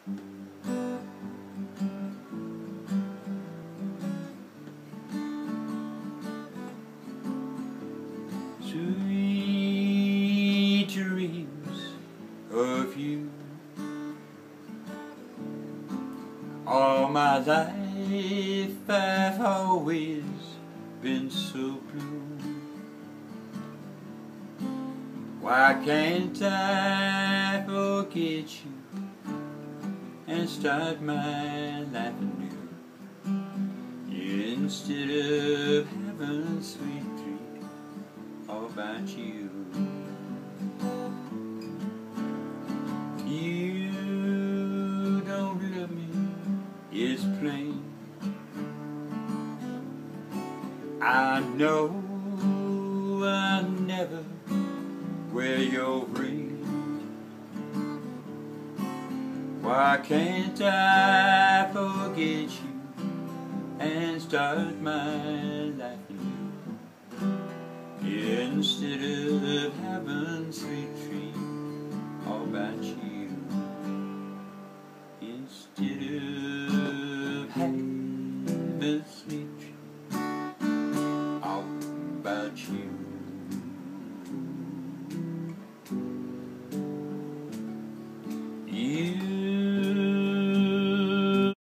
Sweet dreams of you. All my life I've always been so blue. Why can't I forget you and start my life anew, instead of having sweet dreams all about you? You don't love me, it's plain. I know I'll never wear your ring. Why can't I forget you and start my life anew, instead of having sweet dreams all about you, instead